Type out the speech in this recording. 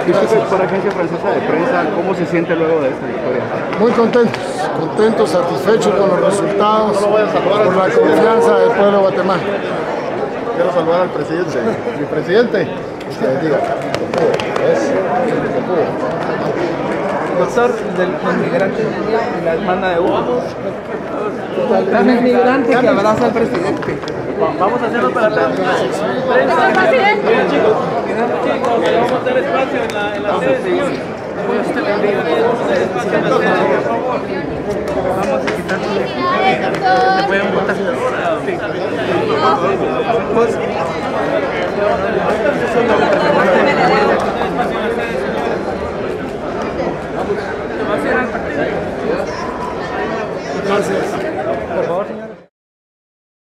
Por agencia francesa de prensa, ¿cómo se siente luego de esta victoria? Muy contentos, satisfechos con los resultados, por la confianza del pueblo de Guatemala. Quiero saludar al presidente, mi presidente, que diga. Doctor, del migrante y la hermana de Hugo. El migrante que abraza al presidente. Vamos a hacerlo para la prensa. Presidente. Chicos, vamos a hacer espacio en la sede, señor. Vamos a quitar. ¿Le pueden votar? Gracias. Por favor, señor.